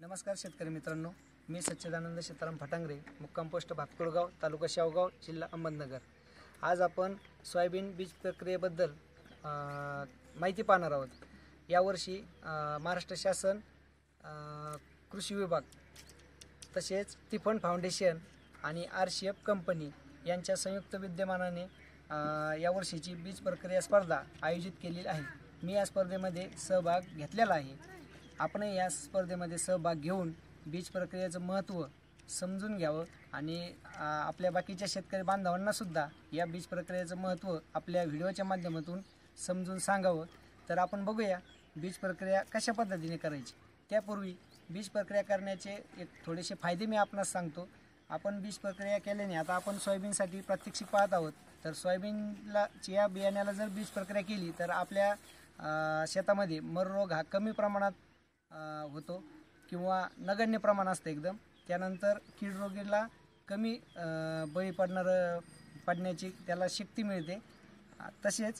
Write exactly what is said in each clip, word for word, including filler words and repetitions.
नमस्कार शेतकरी मित्रांनो, मी सच्चिदानंद सीताराम फटांगरे, मुक्काम पोस्ट भातकुळगाव, तालुका शेवगाव, जिल्हा अहमदनगर। आज आपण सोयाबीन बीज प्रक्रियेबद्दल माहिती पाहणार आहोत। यावर्षी महाराष्ट्र शासन, कृषी विभाग तसेच तिफन फाउंडेशन आणि आरसीएफ कंपनी यांच्या संयुक्त विद्यमानाने यावर्षीची बीज प्रक्रिया स्पर्धा आयोजित केलेली आहे। मी या स्पर्धेमध्ये सहभाग घेतलेला आहे। आपण या स्पर्धेमध्ये सहभाग घेऊन बीज प्रक्रियेचं महत्त्व समजून घ्यावं आणि आपल्या बाकीच्या शेतकरी बांधवांना सुद्धा या बीज प्रक्रियेचं महत्त्व आपल्या व्हिडिओच्या माध्यमातून समजून सांगावं। तर आपण बघूया बीज प्रक्रिया कशा पद्धतीने करायची। त्यापूर्वी बीज प्रक्रिया करण्याचे एक थोडेसे फायदे मी आपणास सांगतो। आपण बीज प्रक्रिया केल्याने आता आपण सोयाबीनसाठी प्रात्यक्षिक पाहत आहोत। तर सोयाबीनला या बियाण्याला जर बीज प्रक्रिया केली तर आपल्या शेतामध्ये मर रोग हा कमी प्रमाणात होतो किंवा नगण्य प्रमाण असतं एकदम। त्यानंतर कीड रोगाला कमी बळी पडणार पडण्याची त्याला शक्ती मिळते। तसेच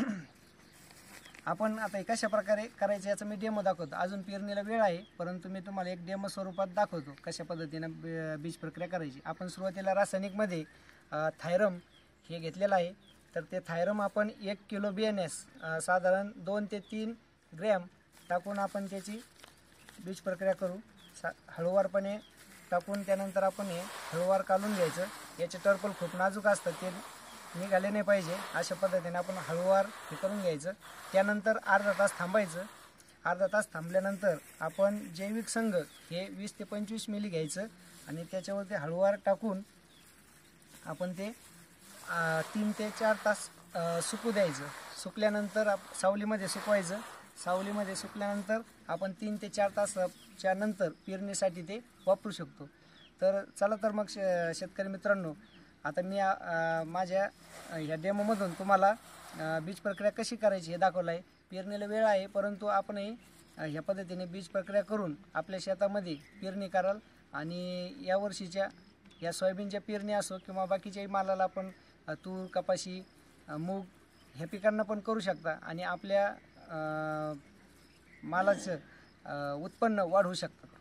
आपण आता कशा प्रकारे करायचं याचा मी डेमो दाखवतो। अजून पेरणीला वेळ आहे, परंतु मी तुम्हाला एक डेमो स्वरूपात दाखवतो कशा पद्धतीने बीज प्रक्रिया करायची। आपण सुरुवातीला रासायनिकमध्ये थायरम हे घेतलेलं आहे। तर ते थायरम आपण एक किलो बियाण्यास साधारण दोन ते तीन ग्रॅम टाकून आपण त्याची बीज प्रक्रिया करू। हळूवारपणे टाकून त्यानंतर आपण हे हळूवार काढून घ्यायचं। याचे टर्पल खूप नाजूक असतं, ते निघाले नाही पाहिजे। अशा पद्धतीने आपण हळूवार हे करून घ्यायचं। त्यानंतर अर्धा तास थांबायचं। अर्धा तास थांबल्यानंतर आपण जैविक संघ हे वीस ते पंचवीस मिली घ्यायचं आणि त्याच्यावरती हळूवार टाकून आपण ते तीन ते चार तास सुकू द्यायचं। सुकल्यानंतर सावलीमध्ये सुकवायचं। सावलीमध्ये सुकल्यानंतर आपण तीन ते चार तासाच्या नंतर पेरणीसाठी ते वापरू शकतो। तर चला तर मग शेतकरी मित्रांनो, आता मी माझ्या ह्या डेमोमधून तुम्हाला बीज प्रक्रिया कशी करायची हे दाखवलं आहे। पेरणीला वेळ आहे, परंतु आपणही ह्या पद्धतीने बीज प्रक्रिया करून आपल्या शेतामध्ये पेरणी कराल आणि यावर्षीच्या या सोयाबीनच्या पेरणी असो किंवा बाकीच्याही मालाला आपण तूर, कपाशी, मूग ह्या पिकांना पण करू शकता आणि आपल्या मालाचं उत्पन्न वाढवू शकतात।